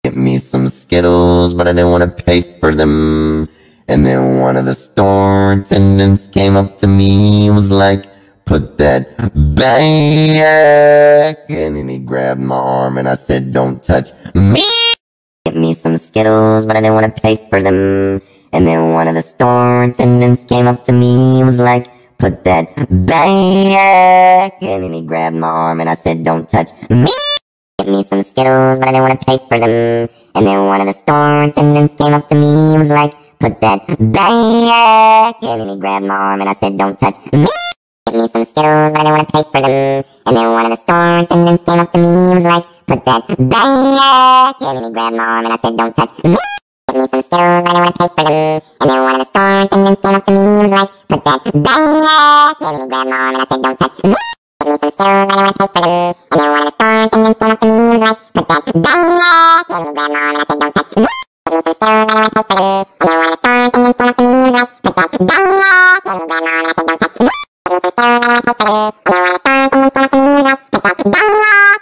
get me some Skittles, but I didn't want to pay for them. And then one of the store attendants came up to me and was like, put that back. And then he grabbed my arm and I said, don't touch me. Get me some Skittles, but I didn't want to pay for them. And then one of the store attendants came up to me and was like, put that back. And then he grabbed my arm and I said, don't touch me. Get me some Skittles, but I didn't want to pay for them. And then one of the store attendants came up to me and was like, put that back. And then he grabbed my arm and I said, don't touch me. Get me some Skittles, but I didn't want to pay for them. And then one of the store attendants came up to me and was like, put that back. And then he grabbed my arm and I said, don't touch me. Get me some Skittles, but I didn't want to pay for them. And then one of the store attendants came up to me and was like, put that back. And then he grabbed my arm and I said, don't touch me. Get me some Skittles, but I didn't want to pay for them. And then one of the store attendants came up to me and was like, put that back. And then he grabbed my arm and I said, don't touch me. Get me some Skittles, but I didn't want to pay for them. And then one of the store attendants came up to me and was like, put that back. And then he grabbed my arm and I said, don't touch me. Get me some Skittles, but I didn't want to pay for them. And then one of the store attendants came up to me and was like, put that back.